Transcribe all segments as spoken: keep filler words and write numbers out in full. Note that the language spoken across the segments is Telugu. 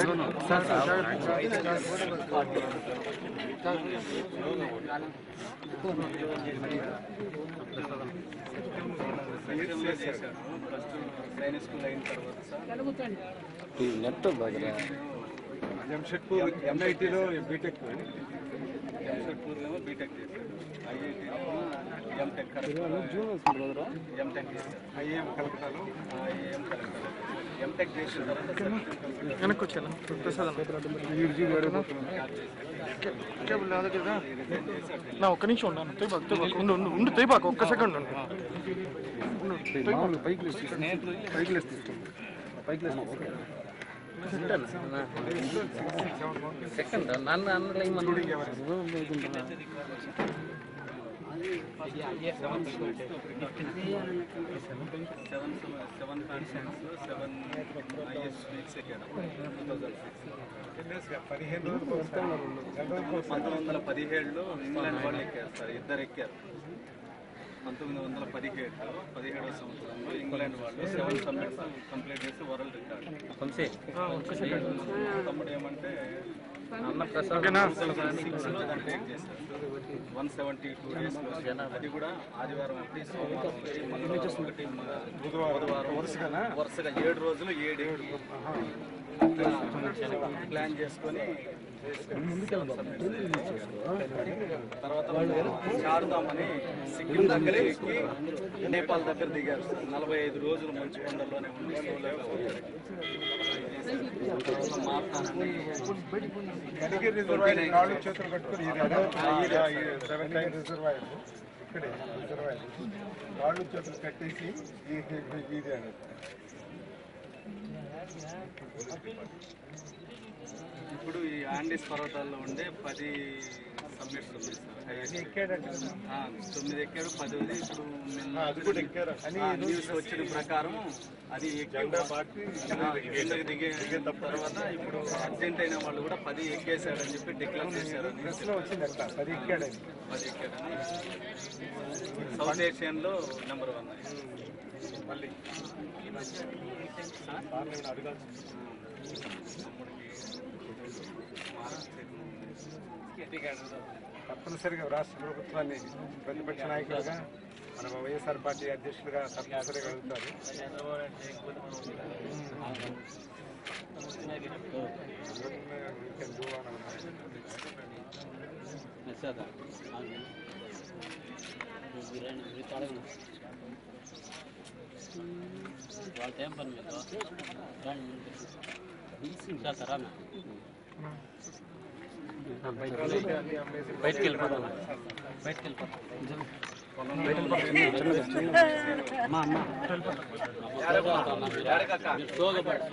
నెట్ జంషెడ్పూర్ ఎంఐటీలో బీటెక్ జంషెడ్పూర్ ఏమో బీటెక్ చేశారు, ఐఐటీలో ఎంటెక్ ఎంటెక్ చేశారు, ఐఏఎం కలకత్తాలో ఐఏఎం కలకత్తాలో ఎంటెక్ చేసిన తర్వాత వెనక్కి వచ్చాను నా ఒక్క నిమిషం ఉన్నాను ఉండు ఉండు తేపాకు ఒక్క సెకండ్ ఉండు పైకి పైకి పైకి సెకండ్ నన్ను అన్నలే సెవెన్ సెవెన్ పర్సెంట్ సెవెన్ పదిహేను పంతొమ్మిది వందల పదిహేడులో ఇంగ్లాండ్ వాళ్ళు ఎక్కారు సార్, ఇద్దరు ఎక్కారు. పంతొమ్మిది వందల పదిహేడులో పదిహేడవ సంవత్సరంలో ఇంగ్లాండ్ వాళ్ళు సెవెన్ సమ్మిట్స్ కంప్లీట్ చేసి వరల్డ్ రికార్డ్. తమ్ముడు ఏమంటే వన్ సెవెంటీ టూ డేస్ అది కూడా ఆదివారం ఒకటి, సోమవారం ఒకటి, మంగళవారం ఒకటి, బుధవారం వరుసగా వరుసగా ఏడు రోజులు ఏడు ప్లాన్ చేసుకొని తర్వాత చారుదామని సిక్కిం దగ్గర ఎక్కి నేపాల్ దగ్గర దిగారు. నలభై ఐదు రోజులు మంచు కొండల్లోనే ఉండి రాళ్ళు చేతులు కట్టేసి ఇది ఇప్పుడు ఈ ఆండీస్ పర్వతాల్లో ఉండే పది సమ్మిట్స్ ఉన్నాయి సార్. తొమ్మిది ఎక్కాడు, పది ఉంది. ఇప్పుడు న్యూస్ వచ్చిన ప్రకారం అది కిందకి దిగే తర్వాత ఇప్పుడు అర్జెంటీనా వాళ్ళు కూడా పది ఎక్కేసాడని చెప్పి డిక్లేర్ చేశారు. పది ఎక్కాడని పది ఎక్కాడని సౌత్ ఏషియన్లో నెంబర్ వన్. మళ్ళీ తప్పనిసరిగా రాష్ట్ర ప్రభుత్వాన్ని ప్రతిపక్ష నాయకులుగా మన వైఎస్ఆర్ పార్టీ అధ్యక్షులుగా తప్పనిసరిగా వెళ్తారు. వాళ్ళ ఏం పని మీకు చేస్తారా? బయటికి వెళ్ళిపోతాం బయటికి వెళ్ళిపోతాం స్లోగపడి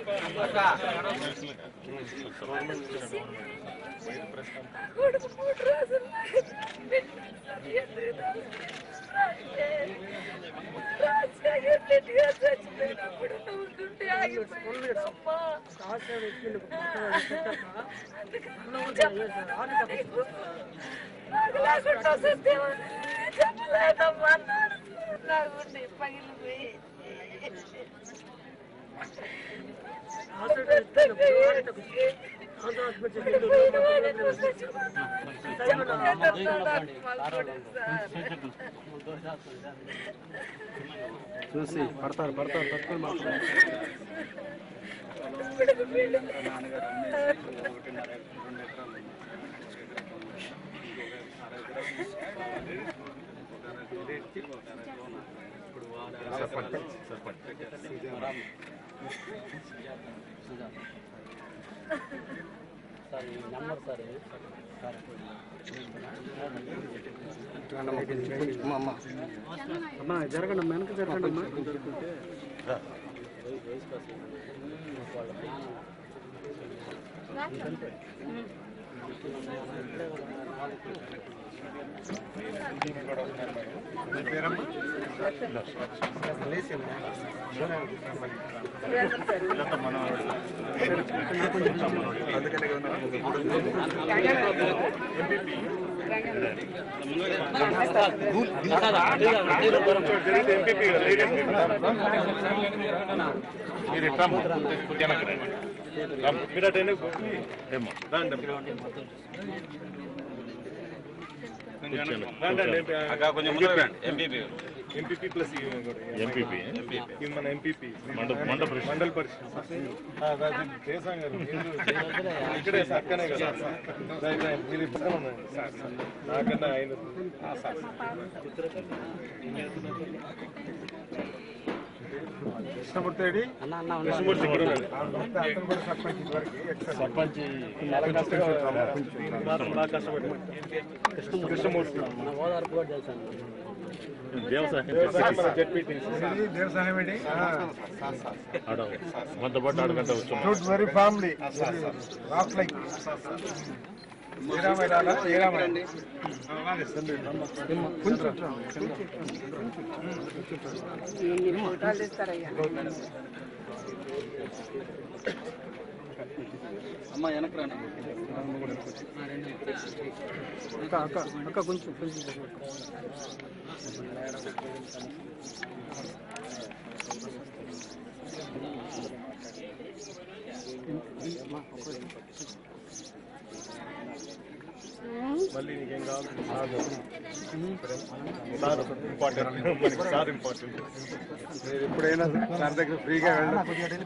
చచ్చిపోయినప్పుడు నవ్వుతుంటే ఆగిపోయిందమ్మా. నాకు లేకుండా సత్యమని చెప్పలేదమ్మా. నాకుంటే పగిలిపోయి చూసి పడతారు పడతారు పట్టుకొని మాట్లాడారు. సార్ నెంబర్ సార్ అమ్మా జరగండి అమ్మా, వెనక జరగండి అమ్మా. పేరమ్మా మీరు ఎంపీపీ ప్లస్ ఎంపీపీ మన ఎంపీపీ మండల్ పరిషత్ చేసాం గారు ఇక్కడే పక్కనే కదా మీరు పక్కన ఉండండి నాకన్నా ఆయన కృష్ణమూర్తి కృష్ణమూర్తి సర్పంచ్ బాగా కష్టపడి కృష్ణమూర్తి వెరీ ఫ్యామిలీ అమ్మ వెనక్కి రాను అక్క అక్క అక్క కొంచెం కొంచెం మళ్ళీ నీకేం కావాలి సార్ ఇంపార్టెంట్ మనకి సార్ ఇంపార్టెంట్ మీరు ఎప్పుడైనా సార్ దగ్గర ఫ్రీగా వెళ్ళండి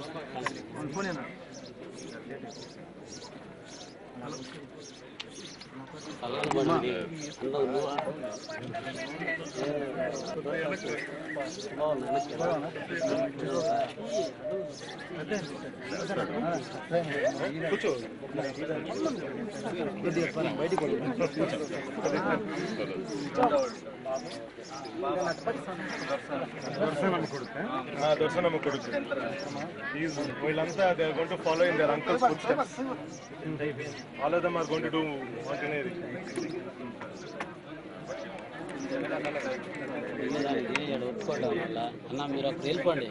కూర్చో బయటికి దర్శనమ్మ కొడుకు వీళ్ళంతా they are going to follow in their uncle's footsteps all of them are going to do mountaineering అన్న మీరు అక్కడ వెళ్ళిపోండి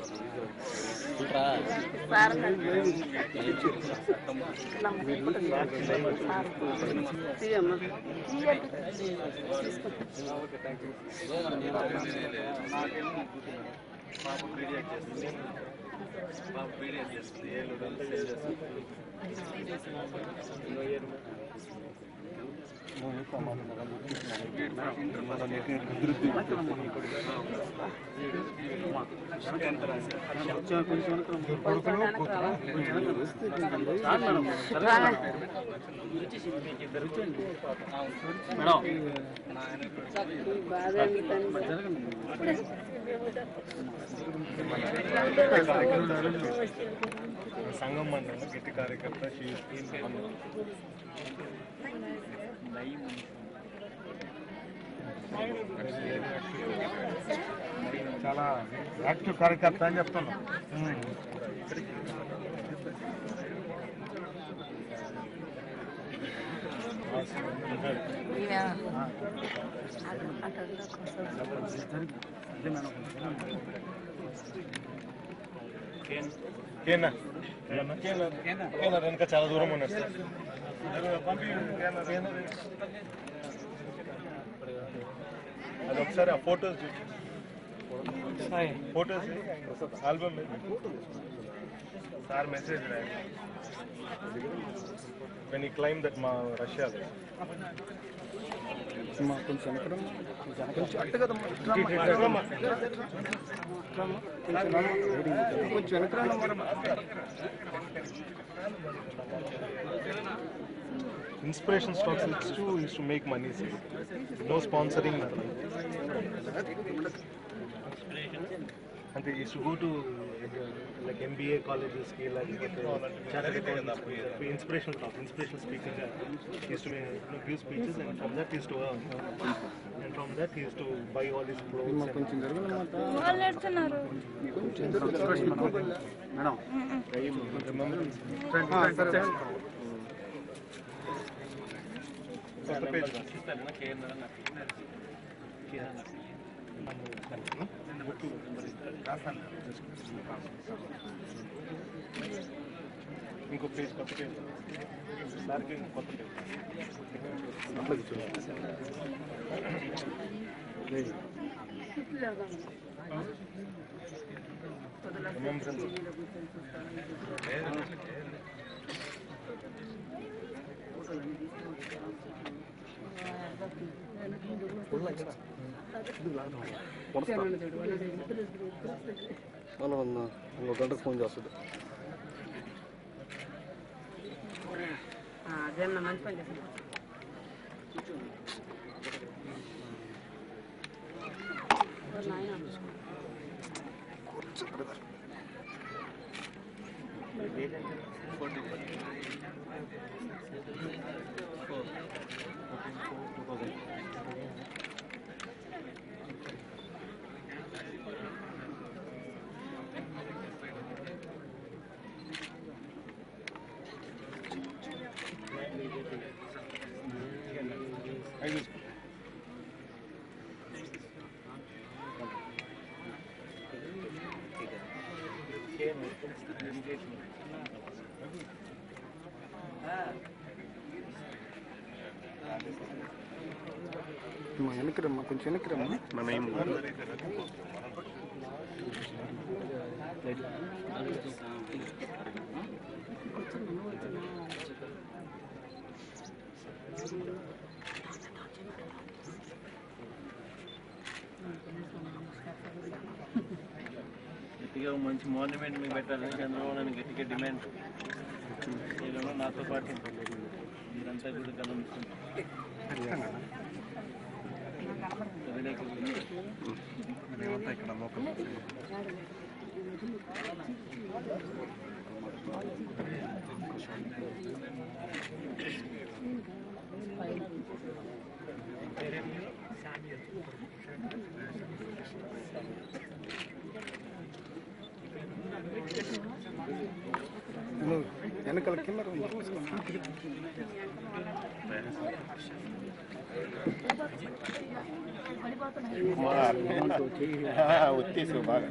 పాప పీడియాక్ చేస్తుంది పాప పీడియాక్ చేస్తుంది ఏళ్ళు సేల్ చేస్తుంది సంఘం మండలం గట్టి కార్యకర్త చాలా యాక్టివ్ కార్యకర్త అని చెప్తున్నాం. వెనక చాలా దూరం ఉన్నారు సార్. అది ఒకసారి ఆ photos photos album sir message రాయండి. వెన్ ఈ క్లైమ్ దట్ మా రష్యాలో కొంచెం inspiration stocks is to is to make money, sir. No sponsoring, nothing. And they used to go to uh, like M B A colleges, like inspirational talk, inspirational speaking. He used to make, you know, give speeches, and from that he used to earn. And from that he used to buy all his clothes. Madam. ఇంకో పేజ్ కొత్త పేజ్ సార్కి కొత్త పేజ్ మళ్ళీ ఇంకో గంటకు ఫోన్ చేస్తుంది. మంచి పని చేస్తాను. వెనక్కి రమ్మా, కొంచెం వెనక్కి రమ్మా. గట్టిగా మంచి మాన్యుమెంట్ మీకు పెట్టాలని చంద్రబాబు నాయుడు గట్టిగా డిమాండ్. నేను నాతో పాటు మీరంతా కూడా గమనిస్తుంది. ఇక్కడ లోకల్ వెనకాల కింద వచ్చేసి బాగా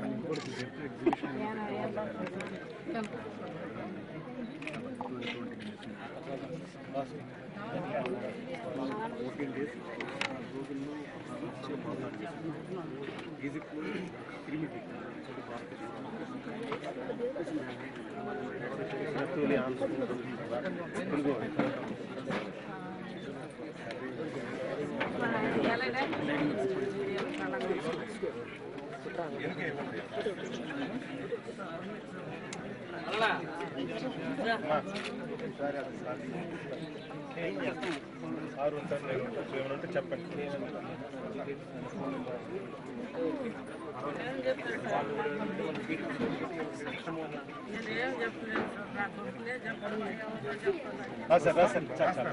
సార్ ఉంటారు ఏమైనా ఉంటే చెప్పండి. సార్ సార్ సార్ సార్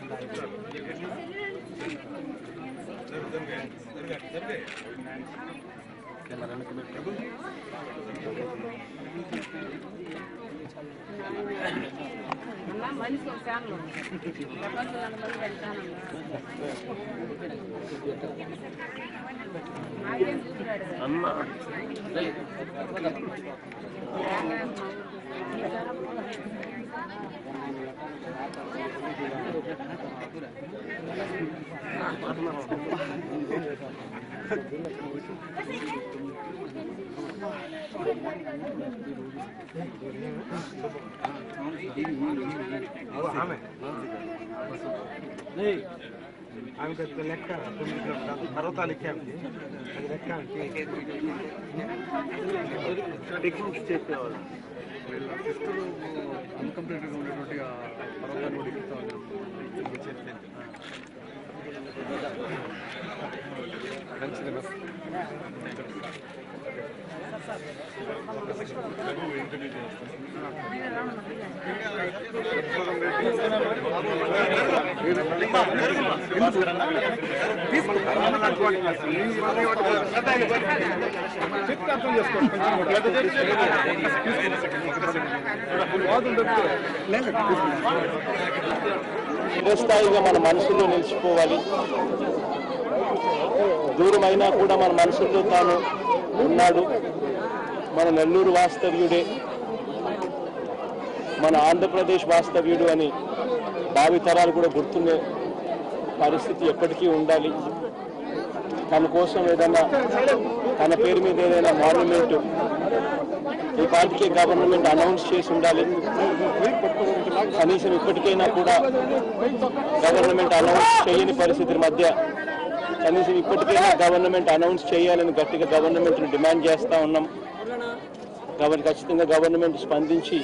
మనిషి ఒక ఫ్యాన్లో ప్రపంచంలో మంది వెళ్తాను నాకేం చూస్తున్నాడు ఆమె లెక్క పర్వతాలు ఎక్కామండి, అది లెక్క టెక్నిక్స్ చెప్పేవాళ్ళు. వీళ్ళ సిస్టర్ అన్కంప్లీట్గా ఉన్నటువంటి ఆ పర్వతాన్ని కూడా ఎక్కుతా మంచిది. చిరస్థాయిగా మన మనసులో నిలిచిపోవాలి. దూరమైనా కూడా మన మనసులో తాను ఉన్నాడు. మన నెల్లూరు వాస్తవ్యుడే, మన ఆంధ్రప్రదేశ్ వాస్తవ్యుడు అని భావితరాలు కూడా గుర్తుండే పరిస్థితి ఎప్పటికీ ఉండాలి. తన కోసం ఏదైనా తన పేరు మీద ఏదైనా మాన్యుమెంట్ ఈ పార్టీకి గవర్నమెంట్ అనౌన్స్ చేసి ఉండాలి. కనీసం ఇప్పటికైనా కూడా గవర్నమెంట్ అనౌన్స్ చేయని పరిస్థితుల మధ్య కనీసం ఇప్పటికైనా గవర్నమెంట్ అనౌన్స్ చేయాలని గట్టిగా గవర్నమెంట్ని డిమాండ్ చేస్తూ ఉన్నాం. కాబట్టి ఖచ్చితంగా గవర్నమెంట్ స్పందించి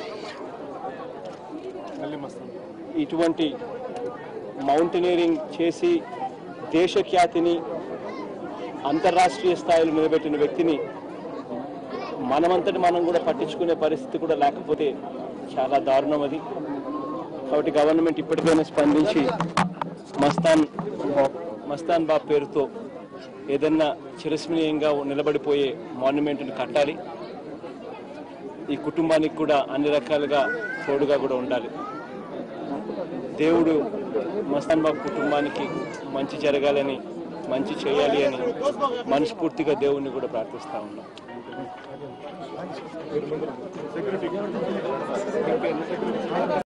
ఇటువంటి మౌంటైనీరింగ్ చేసి దేశ ఖ్యాతిని అంతర్రాష్ట్రీయ స్థాయిలో నిలబెట్టిన వ్యక్తిని మనమంతటి మనం కూడా పట్టించుకునే పరిస్థితి కూడా లేకపోతే చాలా దారుణం అది. కాబట్టి గవర్నమెంట్ ఇప్పటికైనా స్పందించి మస్తాన్ మస్తాన్ బాబు పేరుతో ఏదన్నా చిరస్మరణీయంగా నిలబడిపోయే మాన్యుమెంట్ని కట్టాలి. ఈ కుటుంబానికి కూడా అన్ని రకాలుగా తోడుగా కూడా ఉండాలి. దేవుడు మస్తాన్ బాబు కుటుంబానికి మంచి జరగాలని, మంచి చేయాలి అని మనస్ఫూర్తిగా దేవుణ్ణి కూడా ప్రార్థిస్తూ ఉన్నాం.